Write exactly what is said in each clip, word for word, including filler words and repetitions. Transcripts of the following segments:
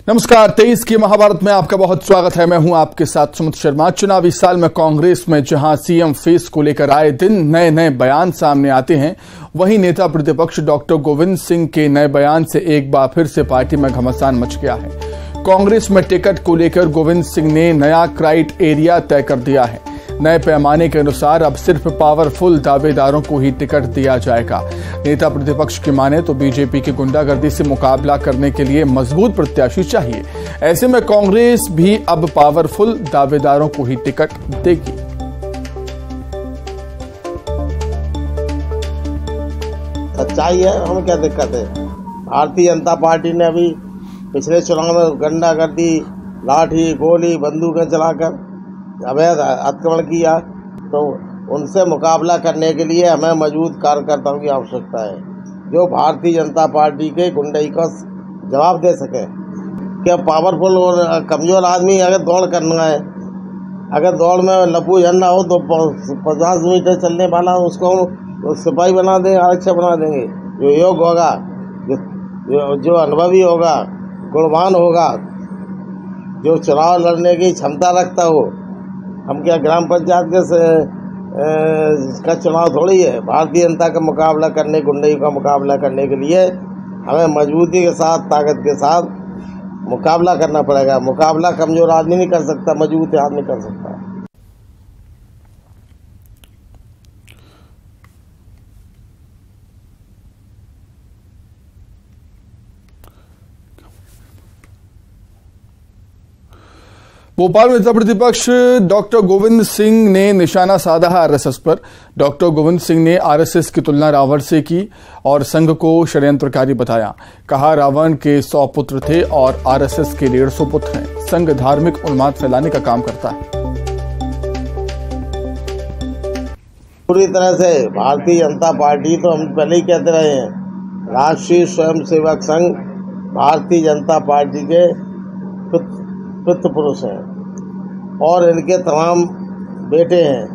नमस्कार। तेईस की महाभारत में आपका बहुत स्वागत है। मैं हूं आपके साथ सुमित शर्मा। चुनावी साल में कांग्रेस में जहां सीएम फेस को लेकर आए दिन नए नए बयान सामने आते हैं, वहीं नेता प्रतिपक्ष डॉक्टर गोविंद सिंह के नए बयान से एक बार फिर से पार्टी में घमासान मच गया है। कांग्रेस में टिकट को लेकर गोविंद सिंह ने नया क्राइट एरिया तय कर दिया है। नए पैमाने के अनुसार अब सिर्फ पावरफुल दावेदारों को ही टिकट दिया जाएगा। नेता प्रतिपक्ष की माने तो बीजेपी की गुंडागर्दी से मुकाबला करने के लिए मजबूत प्रत्याशी चाहिए। ऐसे में कांग्रेस भी अब पावरफुल दावेदारों को ही टिकट देगी। सच्चाई है, हमें क्या दिक्कत है। भारतीय जनता पार्टी ने अभी पिछले चुनाव में गुंडागर्दी, लाठी, गोली, बंदूकें चलाकर अवैध आक्रमण किया, तो उनसे मुकाबला करने के लिए हमें मजबूत कार्यकर्ताओं की आवश्यकता है जो भारतीय जनता पार्टी के गुंडई का जवाब दे सके। क्या पावरफुल और कमजोर आदमी अगर दौड़ करना है, अगर दौड़ में लपू झंडा हो तो पचास मीटर चलने वाला उसको हम सिपाही बना देंगे, आरक्षक बना देंगे। जो योग्य होगा, जो, जो अनुभवी होगा, गुणवान होगा, जो चुनाव लड़ने की क्षमता रखता हो। हम क्या ग्राम पंचायत के से, ए, का चुनाव थोड़ी है। भारतीय जनता का मुकाबला करने, गुंडई का मुकाबला करने के लिए हमें मजबूती के साथ, ताकत के साथ मुकाबला करना पड़ेगा। मुकाबला कमजोर आदमी नहीं कर सकता, मजबूत आदमी कर सकता है। भोपाल में नेता प्रतिपक्ष डॉक्टर गोविंद सिंह ने निशाना साधा है आरएसएस पर। डॉक्टर गोविंद सिंह ने आरएसएस की तुलना रावण से की और संघ को षड्यंत्रकारी बताया। कहा, रावण के सौ पुत्र थे और आरएसएस के डेढ़ सौ पुत्र हैं। संघ धार्मिक उन्माद फैलाने का काम करता है। पूरी तरह से भारतीय जनता पार्टी, तो हम पहले ही कहते रहे हैं, राष्ट्रीय स्वयंसेवक संघ भारतीय जनता पार्टी के पितृ पुरुष हैं और इनके तमाम बेटे हैं।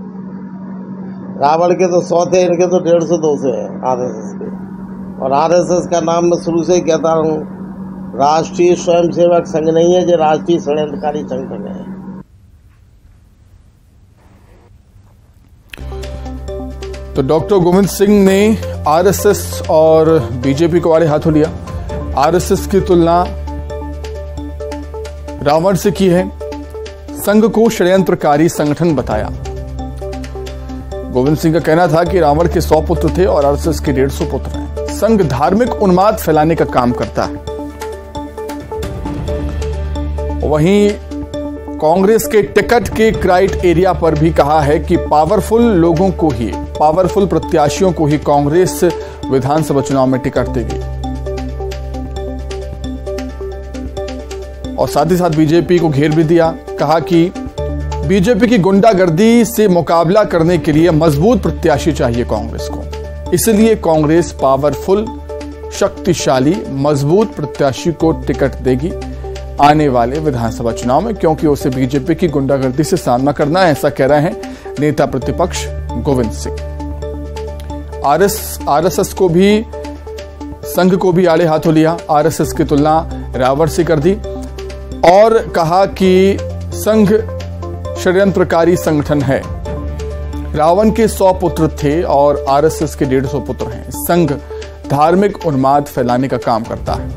रावण के तो सौ थे, इनके तो डेढ़ सौ दो सौ हैं आरएसएस के। और आरएसएस का नाम मैं शुरू से ही कहता हूँ, राष्ट्रीय स्वयंसेवक संघ नहीं है, जो राष्ट्रीय षड्यंत्रकारी संगठन है। तो डॉक्टर गोविंद सिंह ने आरएसएस और बीजेपी को आड़े हाथों लिया। आरएसएस की तुलना रावण से की है, संघ को षड्यंत्रकारी संगठन बताया। गोविंद सिंह का कहना था कि रावण के सौ पुत्र थे और आरएसएस के डेढ़ सौ पुत्र हैं। संघ धार्मिक उन्माद फैलाने का काम करता है। वहीं कांग्रेस के टिकट के क्राइट एरिया पर भी कहा है कि पावरफुल लोगों को ही, पावरफुल प्रत्याशियों को ही कांग्रेस विधानसभा चुनाव में टिकट देगी। और साथ ही साथ बीजेपी को घेर भी दिया। कहा कि बीजेपी की गुंडागर्दी से मुकाबला करने के लिए मजबूत प्रत्याशी चाहिए कांग्रेस को। इसलिए कांग्रेस पावरफुल, शक्तिशाली, मजबूत प्रत्याशी को टिकट देगी आने वाले विधानसभा चुनाव में, क्योंकि उसे बीजेपी की गुंडागर्दी से सामना करना है। ऐसा कह रहे हैं नेता प्रतिपक्ष गोविंद सिंह। आरएसएस को भी, संघ को भी आड़े हाथों लिया। आरएसएस की तुलना रावण से कर दी और कहा कि संघ षड्यंत्रकारी संगठन है। रावण के सौ पुत्र थे और आरएसएस के डेढ़ सौ पुत्र हैं। संघ धार्मिक उन्माद फैलाने का काम करता है।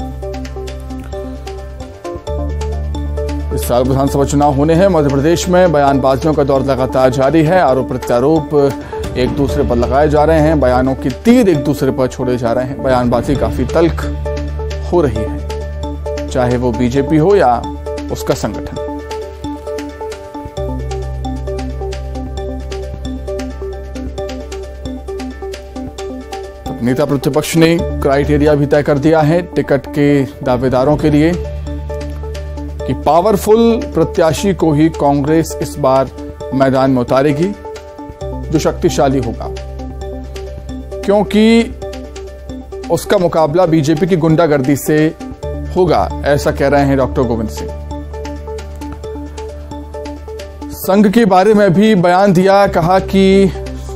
इस साल विधानसभा चुनाव होने हैं। मध्य प्रदेश में बयानबाजियों का दौर लगातार जारी है। आरोप प्रत्यारोप एक दूसरे पर लगाए जा रहे हैं। बयानों की तीर एक दूसरे पर छोड़े जा रहे हैं। बयानबाजी काफी तल्ख हो रही है, चाहे वो बीजेपी हो या उसका संगठन। नेता प्रतिपक्ष ने क्राइटेरिया भी तय कर दिया है टिकट के दावेदारों के लिए कि पावरफुल प्रत्याशी को ही कांग्रेस इस बार मैदान में उतारेगी, जो शक्तिशाली होगा, क्योंकि उसका मुकाबला बीजेपी की गुंडागर्दी से होगा। ऐसा कह रहे हैं डॉक्टर गोविंद सिंह। संघ के बारे में भी बयान दिया। कहा कि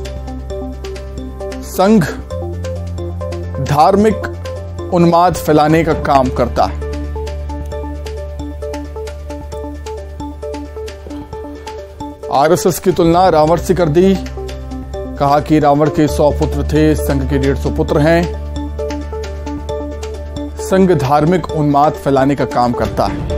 संघ धार्मिक उन्माद फैलाने का काम करता है। आरएसएस की तुलना रावण से कर दी। कहा कि रावण के सौ पुत्र थे, संघ के डेढ़ सौ पुत्र हैं। संघ धार्मिक उन्माद फैलाने का काम करता है।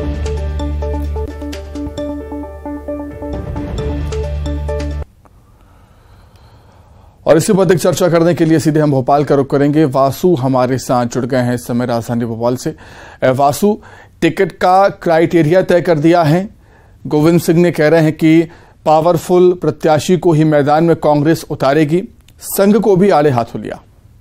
और इसी पर अधिक चर्चा करने के लिए सीधे हम भोपाल का रुख करेंगे। वासु हमारे साथ जुड़ गए हैं इस समय राजधानी भोपाल से। वासु, टिकट का क्राइटेरिया तय कर दिया है। गोविंद सिंह ने कह रहे हैं कि पावरफुल प्रत्याशी को ही मैदान में कांग्रेस उतारेगी, संघ को भी आड़े हाथों लिया।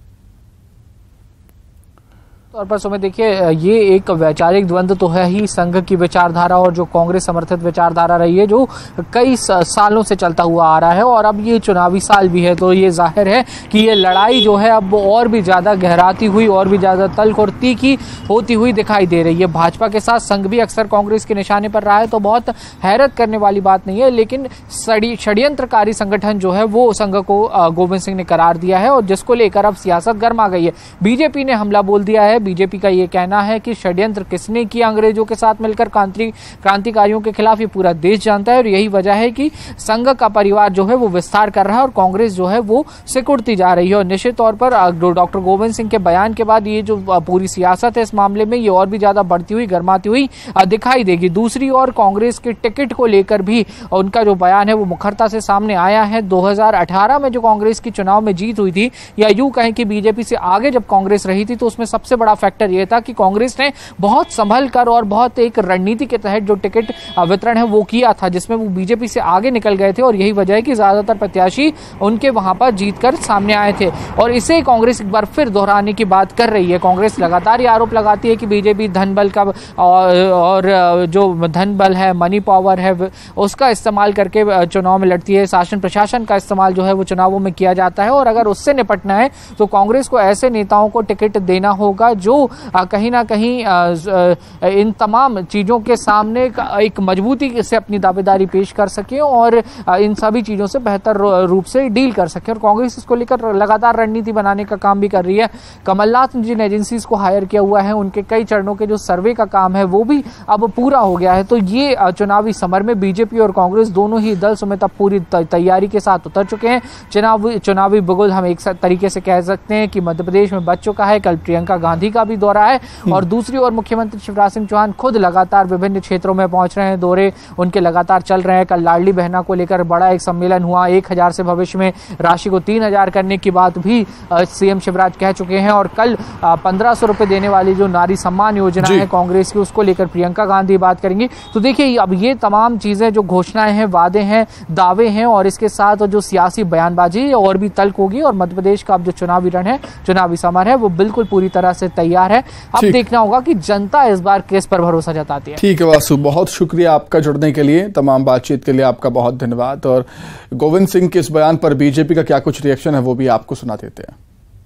तौर पर सुमित, देखिए ये एक वैचारिक द्वंद्व तो है ही संघ की विचारधारा और जो कांग्रेस समर्थित विचारधारा रही है, जो कई सालों से चलता हुआ आ रहा है और अब ये चुनावी साल भी है, तो ये जाहिर है कि ये लड़ाई जो है अब और भी ज्यादा गहराती हुई और भी ज्यादा तल्ख और तीखी होती हुई दिखाई दे रही है। भाजपा के साथ संघ भी अक्सर कांग्रेस के निशाने पर रहा है, तो बहुत हैरत करने वाली बात नहीं है, लेकिन षड्यंत्रकारी संगठन जो है वो संघ को गोविंद सिंह ने करार दिया है और जिसको लेकर अब सियासत गर्मा गई है। बीजेपी ने हमला बोल दिया है। बीजेपी का ये कहना है कि षड्यंत्र किसने किया अंग्रेजों के साथ मिलकर क्रांति क्रांतिकारियों के खिलाफ, ये पूरा देश जानता है और यही वजह है कि संघ का परिवार जो है वो विस्तार कर रहा है और कांग्रेस जो है वो सिकुड़ती जा रही है। और निश्चित तौर पर डॉक्टर गोविंद सिंह के बयान के बाद ये जो पूरी सियासत है इस मामले में, ये और भी ज्यादा बढ़ती हुई गर्माती हुई दिखाई देगी। दूसरी ओर कांग्रेस के टिकट को लेकर भी उनका जो बयान है वो मुखरता से सामने आया है। दो हजार अठारह में जो कांग्रेस की चुनाव में जीत हुई थी, या यूं कहें कि बीजेपी से आगे जब कांग्रेस रही थी, तो उसमें सबसे बड़ा फैक्टर यह था कि कांग्रेस ने बहुत संभल कर और बहुत एक रणनीति के तहत जो टिकट वितरण है वो किया था, जिसमें वो बीजेपी से आगे निकल गए थे और यही वजह है कि ज्यादातर प्रत्याशी उनके वहां पर जीतकर सामने आए थे। और इसे कांग्रेस एक बार फिर दोहराने की बात कर रही है। कांग्रेस लगातार ये आरोप लगाती है कि बीजेपी धन बल का और, और जो धन बल है, मनी पावर है, उसका इस्तेमाल करके चुनाव में लड़ती है। शासन प्रशासन का इस्तेमाल जो है वो चुनावों में किया जाता है और अगर उससे निपटना है तो कांग्रेस को ऐसे नेताओं को टिकट देना होगा जो कहीं ना कहीं इन तमाम चीजों के सामने एक मजबूती से अपनी दावेदारी पेश कर सके और इन सभी चीजों से बेहतर रूप से डील कर सके। और कांग्रेस इसको लेकर लगातार रणनीति बनाने का काम भी कर रही है। कमलनाथ जिन एजेंसीज को हायर किया हुआ है, उनके कई चरणों के जो सर्वे का काम है वो भी अब पूरा हो गया है। तो ये चुनावी समर में बीजेपी और कांग्रेस दोनों ही दल समेत अब पूरी तैयारी के साथ उतर चुके हैं। चुनावी चुनावी बुगुल हम एक तरीके से कह सकते हैं कि मध्य प्रदेश में बच चुका है। कल प्रियंका गांधी का भी दौरा है और दूसरी ओर मुख्यमंत्री शिवराज सिंह चौहान खुद लगातार विभिन्न क्षेत्रों में पहुंच रहे हैं, दौरे उनके लगातार चल रहे हैं। कल लाडली बहना को लेकर बड़ा एक सम्मेलन हुआ, एक हजार से भविष्य में राशि को तीन हजार करने की बात भी सीएम शिवराज कह चुके हैं। और कल पंद्रह सौ रुपए देने वाली जो नारी सम्मान योजना है कांग्रेस की, उसको लेकर प्रियंका गांधी बात करेंगी। तो देखिए अब ये तमाम चीजें जो घोषणाएं हैं, वादे हैं, दावे हैं और इसके साथ जो सियासी बयानबाजी और भी तल्ख होगी और मध्य प्रदेश का अब जो चुनावी रण है, चुनावी समर है, वो बिल्कुल पूरी तरह से तैयार है। अब देखना होगा कि जनता इस बार किस पर भरोसा जताती है। ठीक है वासु, बहुत शुक्रिया आपका जुड़ने के लिए, तमाम बातचीत के लिए आपका बहुत धन्यवाद। और गोविंद सिंह के इस बयान पर बीजेपी का क्या कुछ रिएक्शन है वो भी आपको सुना देते हैं।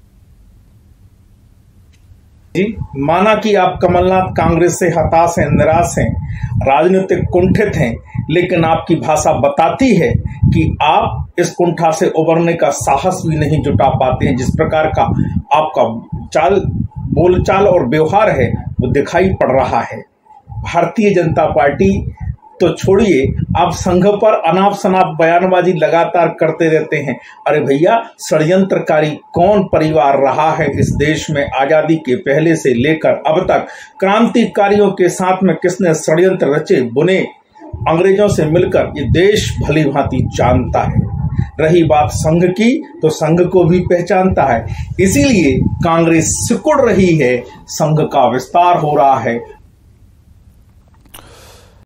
जी, माना कि आप कमलनाथ कांग्रेस से हताश हैं, निराश हैं, राजनीतिक कुंठित हैं, लेकिन आपकी भाषा बताती है कि आप इस कुंठा से उबरने का साहस भी नहीं जुटा पाते हैं। जिस प्रकार का आपका चाल बोलचाल और व्यवहार है वो दिखाई पड़ रहा है। भारतीय जनता पार्टी तो छोड़िए, आप संघ पर अनाप शनाप बयानबाजी लगातार करते रहते हैं। अरे भैया, षड्यंत्रकारी कौन परिवार रहा है इस देश में आजादी के पहले से लेकर अब तक? क्रांतिकारियों के साथ में किसने षड्यंत्र रचे बुने, अंग्रेजों से मिलकर, ये देश भली भांति जानता है। रही बात संघ की, तो संघ को भी पहचानता है। इसीलिए कांग्रेस सिकुड़ रही है, संघ का विस्तार हो रहा है।